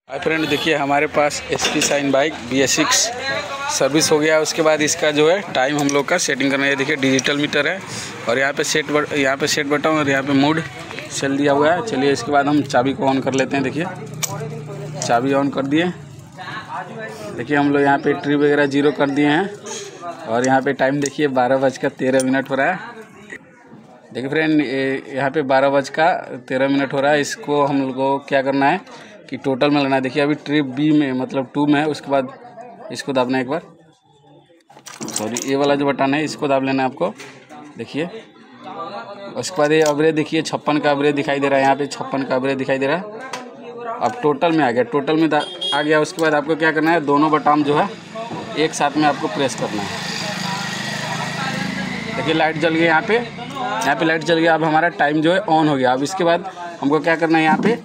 हाय friend, देखिए हमारे पास SP shine bike BS6 service हो गया। उसके बाद इसका जो है टाइम हम लोग का सेटिंग करना है। देखिए डिजिटल मीटर है और यहाँ पे सेट बटन और यहाँ पे मूड चल दिया हुआ है। चलिए इसके बाद हम चाबी को ऑन कर लेते हैं। देखिए चाबी ऑन कर दिए। देखिए हम लोग यहाँ पे ट्रिप वगैरह 0 कर दिए हैं और यहाँ पे टाइम देखिए 12:13 हो रहा है। देखिए फ्रेंड, यहाँ पे 12:13 हो रहा है। इसको हम लोग को क्या करना है कि टोटल में लेना है। देखिए अभी ट्रिप B में मतलब 2 में है। उसके बाद इसको दाबना है एक बार, सॉरी ये वाला जो बटन है इसको दाब लेना है आपको। देखिए उसके बाद ये एवरेज देखिए 56 का एवरेज दिखाई दे रहा है। यहाँ पे 56 का एवरेज दिखाई दे रहा है। अब टोटल में आ गया, टोटल में आ गया। उसके बाद आपको क्या करना है, दोनों बटन जो है एक साथ में आपको प्रेस करना है। देखिए लाइट जल गई, यहाँ पे लाइट जल गया। अब हमारा टाइम जो है ऑन हो गया। अब इसके बाद हमको क्या करना है, यहाँ पे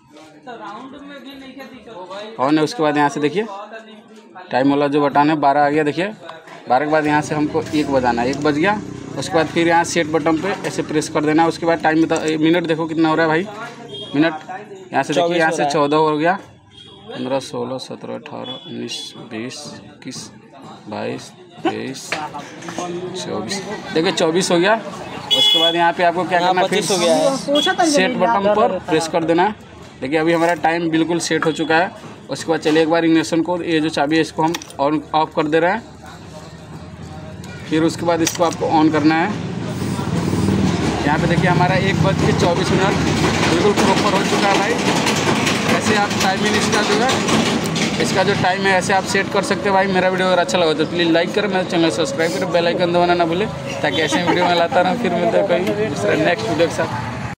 ऑन है। उसके बाद यहाँ से देखिए टाइम वाला जो बटन है 12 आ गया। देखिए 12 के बाद यहाँ से हमको 1 बजाना है। 1 बज गया। उसके बाद फिर यहाँ सेट बटन पे ऐसे प्रेस कर देना है। उसके बाद टाइम मिनट देखो कितना हो रहा है भाई, मिनट यहाँ से देखिए, यहाँ से 14 हो गया, 15, 16, 17, 18, 19, 20, 21, 22, 23, 24। देखिए 24 हो गया। उसके बाद यहाँ पे आपको क्या करना है, फिर सेट बटन पर प्रेस कर देना है। देखिए अभी हमारा टाइम बिल्कुल सेट हो चुका है। उसके बाद चलिए एक बार इग्निशन को, ये जो चाबी है इसको हम ऑन ऑफ कर दे रहे हैं। फिर उसके बाद इसको आपको ऑन करना है। यहाँ पे देखिए हमारा 1:24 बिल्कुल प्रॉपर हो चुका है भाई। ऐसे आप टाइमिंग इसका जो टाइम है ऐसे आप सेट कर सकते हैं भाई। मेरा वीडियो अगर अच्छा लगा तो प्लीज़ लाइक करें, मेरे चैनल सब्सक्राइब करें, बेल आइकन दबाना ना भूलें ताकि ऐसे वीडियो में लाता रहूँ। फिर मिलते हैं कोई दूसरा नेक्स्ट वीडियो के साथ।